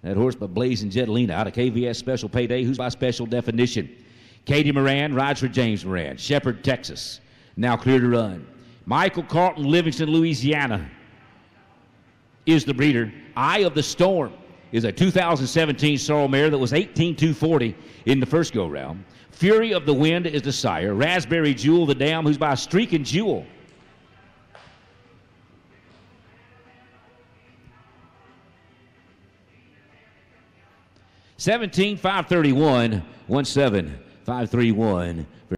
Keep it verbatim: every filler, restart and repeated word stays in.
That horse by Blazing Jetalina out of K V S Special Payday, who's by special definition. KATY Moran rides for James Moran. Shepherd, Texas, now clear to run. Michael Carlton, Livingston, Louisiana, is the breeder. Eye of the Storm is a two thousand seventeen sorrel mare that was eighteen two forty in the first go-round. Fury of the Wind is the sire. Raspberry Jewel, the dam, who's by Streak and Jewel. seventeen five thirty-one, one seven five three one.